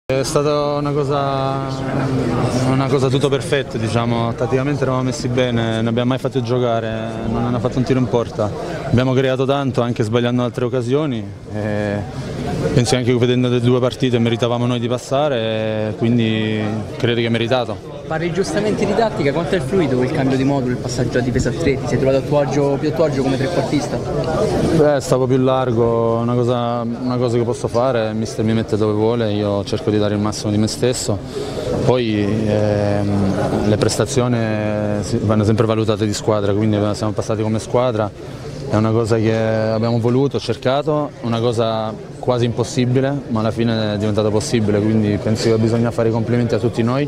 È stata una cosa tutto perfetta, diciamo. Tatticamente eravamo messi bene, non abbiamo mai fatto giocare, non hanno fatto un tiro in porta. Abbiamo creato tanto, anche sbagliando altre occasioni. Penso anche che vedendo le due partite meritavamo noi di passare, quindi credo che è meritato. Parli giustamente di tattica, quanto è fluido il cambio di modulo, il passaggio a difesa a 3? Ti sei trovato più a tuo agio come trequartista? Stavo più largo, una cosa che posso fare, il mister mi mette dove vuole, io cerco di dare il massimo di me stesso. Poi le prestazioni vanno sempre valutate di squadra, quindi siamo passati come squadra, è una cosa che abbiamo voluto, cercato, una cosa quasi impossibile, ma alla fine è diventata possibile, quindi penso che bisogna fare i complimenti a tutti noi.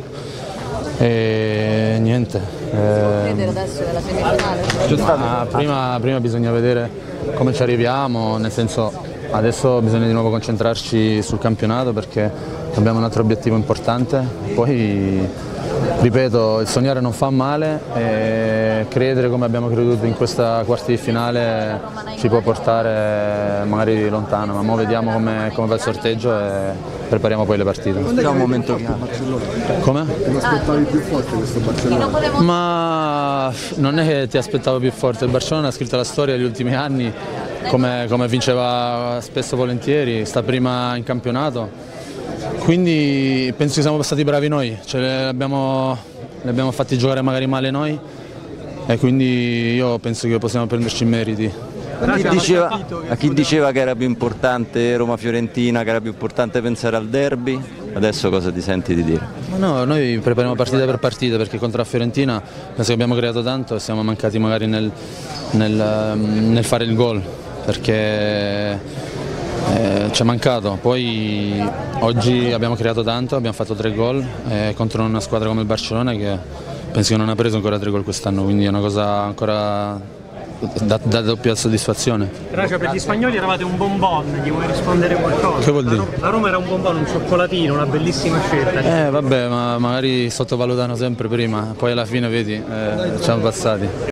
E niente. Si può credere adesso nella semifinale? Prima bisogna vedere come ci arriviamo, nel senso adesso bisogna di nuovo concentrarci sul campionato perché abbiamo un altro obiettivo importante. Poi ripeto, il sognare non fa male e credere come abbiamo creduto in questa quarta di finale ci può portare magari lontano, ma vediamo come va il sorteggio e prepariamo poi le partite. È un momento chiave. Come? Te lo aspettavi più forte questo Barcellona? Ma non è che ti aspettavo più forte, il Barcellona ha scritto la storia degli ultimi anni come vinceva spesso volentieri, sta prima in campionato, quindi penso che siamo passati bravi noi, cioè li abbiamo fatti giocare magari male noi e quindi io penso che possiamo prenderci i meriti. A chi diceva che era più importante Roma-Fiorentina, che era più importante pensare al derby, adesso cosa ti senti di dire? No, noi prepariamo partita per partita perché contro la Fiorentina penso che abbiamo creato tanto e siamo mancati magari nel fare il gol perché ci è mancato. Poi oggi abbiamo creato tanto, abbiamo fatto 3 gol contro una squadra come il Barcellona che penso che non ha preso ancora 3 gol quest'anno, quindi è una cosa ancora da doppia soddisfazione. Raja, per gli spagnoli eravate un bonbon, gli vuoi rispondere qualcosa? Che vuol dire? La Roma era un bonbon, un cioccolatino, una bellissima scelta. Vabbè, ma magari sottovalutano sempre prima, poi alla fine vedi, ci siamo passati.